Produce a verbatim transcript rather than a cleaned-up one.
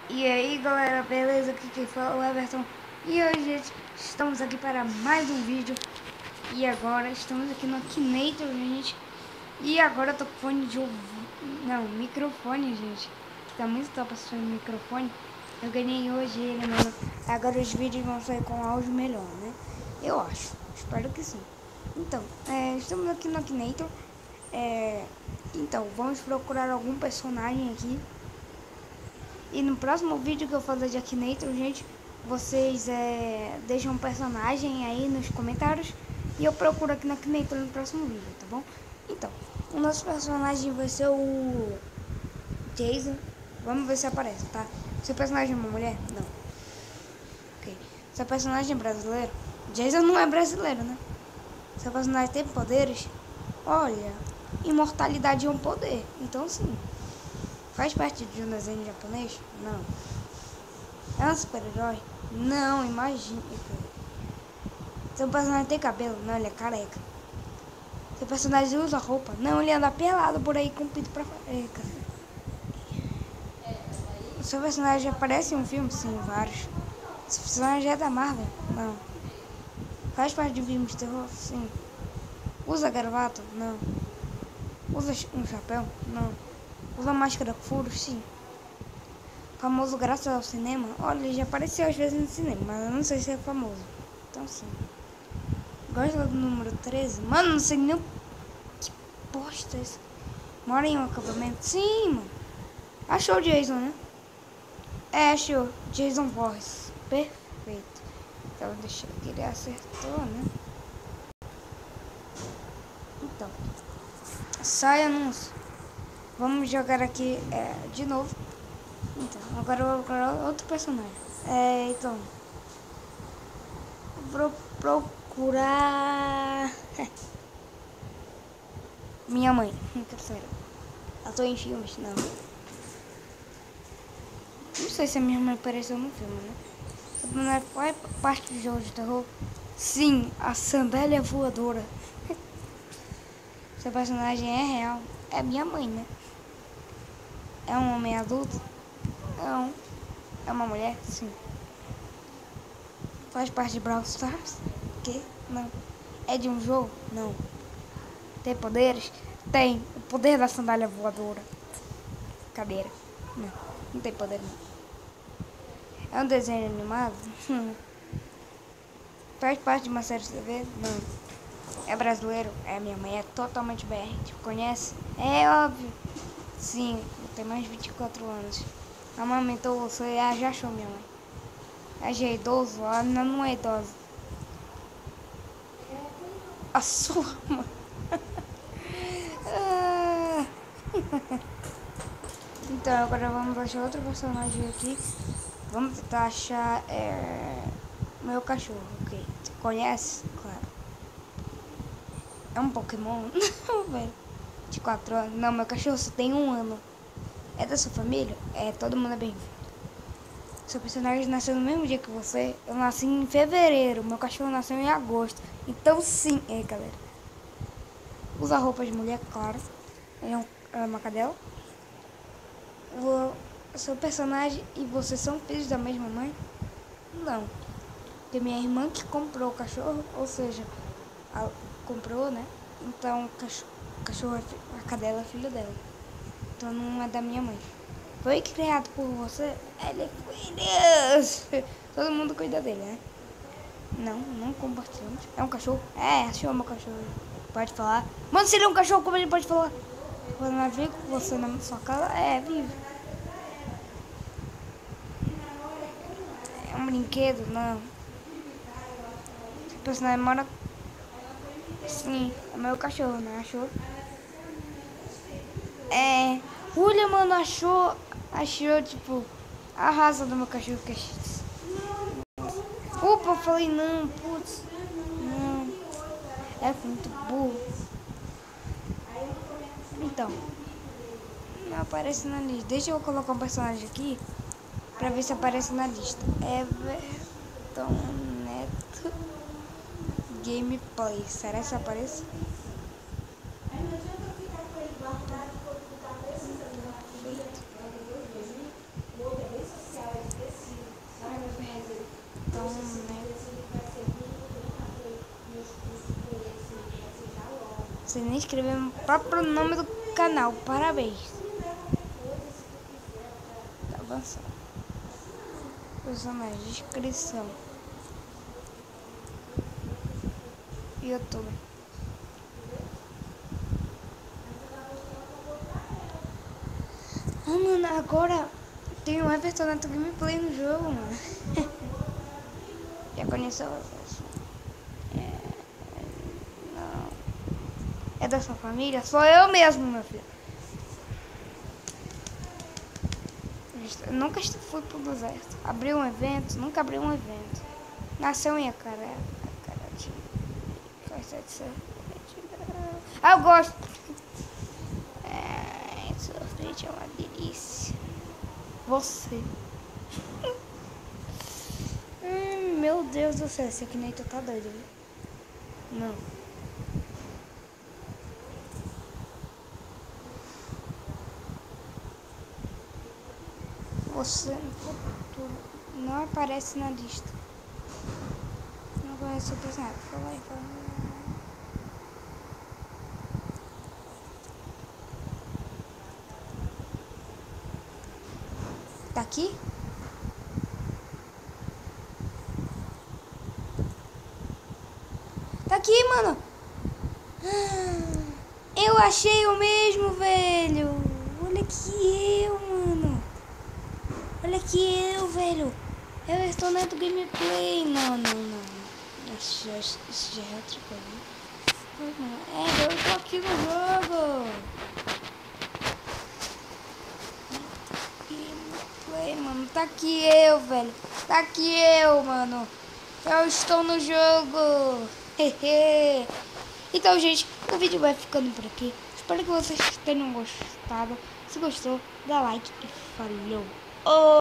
E aí galera, beleza? Aqui quem fala é o Everton. E hoje, gente, estamos aqui para mais um vídeo. E agora estamos aqui no Akinator, gente. E agora eu tô com fone de ouvido. Não, microfone, gente. Tá muito top esse microfone. Eu ganhei hoje ele, mano. Agora os vídeos vão sair com áudio melhor, né? Eu acho. Espero que sim. Então, é, estamos aqui no Akinator. É, então, vamos procurar algum personagem aqui. E no próximo vídeo que eu fazer de Akinator, gente, vocês é, deixam um personagem aí nos comentários e eu procuro aqui no Akinator no próximo vídeo, tá bom? Então, o nosso personagem vai ser o Jason. Vamos ver se aparece, tá? Seu personagem é uma mulher? Não. Ok. Seu personagem é brasileiro? Jason não é brasileiro, né? Seu personagem tem poderes? Olha, imortalidade é um poder, então sim. Faz parte de um desenho japonês? Não. É um super-herói? Não, imagina. Seu personagem tem cabelo? Não, ele é careca. Seu personagem usa roupa? Não, ele anda pelado por aí com o pinto pra careca. Seu personagem aparece em um filme? Sim, vários. Seu personagem é da Marvel? Não. Faz parte de um filme de terror? Sim. Usa gravata? Não. Usa um chapéu? Não. Usa máscara com furos? Sim. Famoso graças ao cinema? Olha, ele já apareceu às vezes no cinema, mas eu não sei se é famoso. Então sim. Gosta do número treze? Mano, não sei nem o... Que bosta é isso. Mora em um acampamento? Sim, mano. Achou o Jason, né? É, achou. Jason Voorhees. Perfeito. Então deixa eu ver que ele acertou, né? Então. Sai anúncio. Vamos jogar aqui é, de novo. Então, agora eu vou procurar outro personagem. É, então. Vou procurar. Minha mãe. Terceiro. Ela em filmes? Não. Não sei se a minha mãe apareceu no filme, né? Qual é parte do jogo de terror? Sim, a sandália voadora. Seu personagem é real. É minha mãe, né? É um homem adulto? Não. É uma mulher? Sim. Faz parte de Brawl Stars? Que? Não. É de um jogo? Não. Tem poderes? Tem. O poder da sandália voadora. Cadeira? Não. Não tem poder, não. É um desenho animado? Hum. Faz parte de uma série de T V? Não. É brasileiro? É, minha mãe é totalmente B R. Tipo, conhece? É óbvio. Sim, eu tenho mais de vinte e quatro anos. Amamentou você? Ah, já achou minha mãe. É já é idoso? Ela ainda não é idosa. A sua mãe. Então, agora vamos achar outro personagem aqui. Vamos tentar achar é, meu cachorro, ok? Você conhece? Claro. É um Pokémon? Não, velho. De quatro anos? Não, meu cachorro só tem um ano. É da sua família? É, todo mundo é bem-vindo. Seu personagem nasceu no mesmo dia que você? Eu nasci em fevereiro, meu cachorro nasceu em agosto. Então sim, é galera. Usa roupa de mulher, claro. É, um, é uma cadela. O seu personagem e você são filhos da mesma mãe? Não. Porque minha irmã que comprou o cachorro, ou seja, a, comprou, né? Então o cachorro, o cachorro, a cadela é filho dela. Então não é da minha mãe. Foi criado por você? Ele cuida. Todo mundo cuida dele, né? Não, não compartilhamos. É um cachorro? É, achou meu cachorro. Pode falar. Mano, se ele é um cachorro, como ele pode falar? Quando ela vive com você na sua casa, é, vive. É um brinquedo? Não. Seu personagem mora... Sim, é meu cachorro, né? Achou? É... Julia, mano, achou... Achou, tipo... A raça do meu cachorro que é X. Opa, eu falei não, putz. Não. É muito burro. Então. Não aparece na lista. Deixa eu colocar um personagem aqui. Pra ver se aparece na lista. Everton Neto Gameplay. Será que aparece? Você nem escreveu o próprio nome do canal. Parabéns. Tá avançando. Usando a descrição. YouTube. Ah, mano, agora tem um Everton Neto gameplay no jogo, mano. Já conheceu o Everton? É... Não. É da sua família? Sou eu mesmo, meu filho. Eu nunca fui pro deserto. Abri um evento, nunca abri um evento. Nasceu em Acaré. Ah, eu gosto. É, sorvete é uma delícia. Você. hum, meu Deus do céu, esse aqui nem tu tá doido, viu? Não. Você no futuro não aparece na lista. Não conhece o personagem. Fala aí, fala aí. Tá aqui? Tá aqui, mano. Eu achei o mesmo, velho. Olha aqui eu, mano. Olha aqui eu, velho. Everton Neto gameplay. Não, não, não. Esse já, esse já é outra coisa. É, eu tô aqui no jogo. Gameplay, mano. Tá aqui eu, velho. Tá aqui eu, mano. Eu estou no jogo. Hehe. Então, gente, o vídeo vai ficando por aqui. Espero que vocês tenham gostado. Se gostou, dá like e falou. Oh!